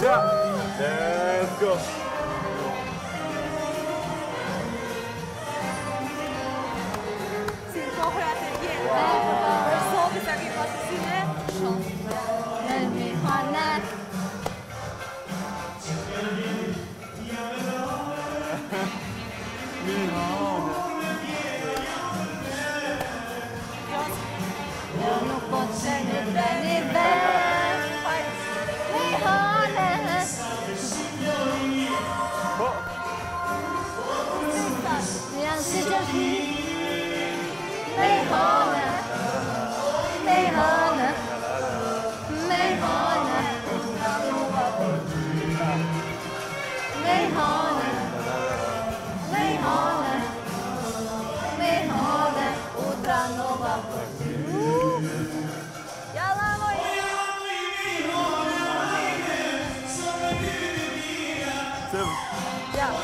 Let's go. Si po hërat e vjetë. Për sotë sa ke pasësime? Shumë. Në mi hanet. Nuk po të qenë dhe një vesh. Mi hanet. Janë si që Mejhane, mejhane, mejhane, mejhane, mejhane, mejhane, u tranova për ty. Jalla moj! Ja.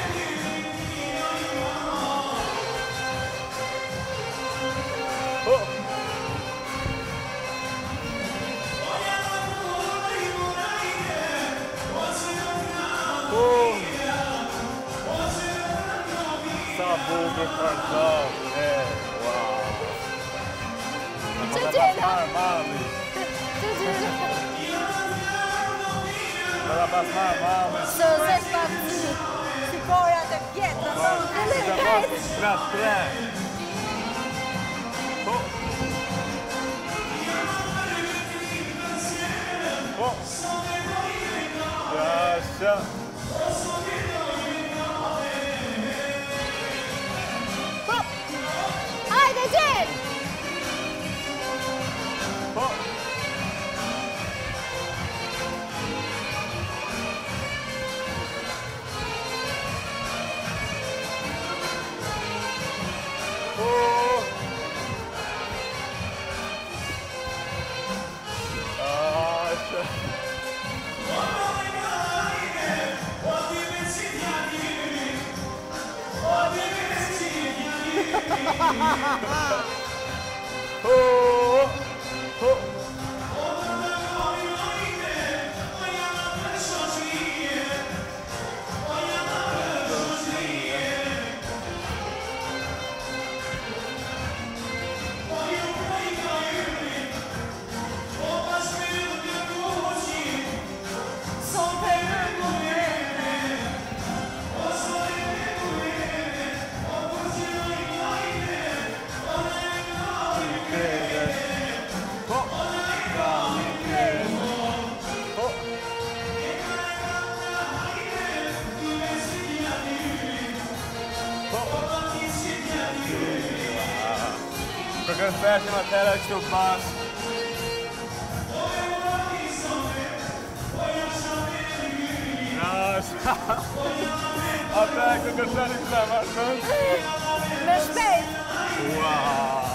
Sabor cartão, uau! Cecina! Para passar mal, mas... Së zesh pak si pojat e vjetra, Pra trás. Já. Hajde, Gjen! Porque fecha na tela que eu passo. Nossa! Até que eu quero estar aqui na marca. Me shpejt! Uau!